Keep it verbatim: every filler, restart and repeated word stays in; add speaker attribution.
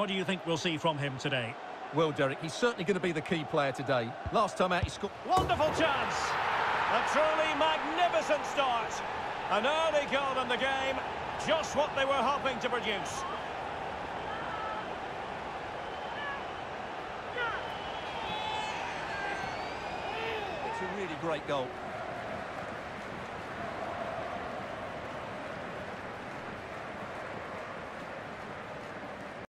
Speaker 1: what do you think we'll see from him today?
Speaker 2: Well, Derek, he's certainly going to be the key player today. Last time out, he scored...
Speaker 3: Wonderful chance! A truly magnificent start. An early goal in the game, just what they were hoping to produce.
Speaker 2: It's a really great goal.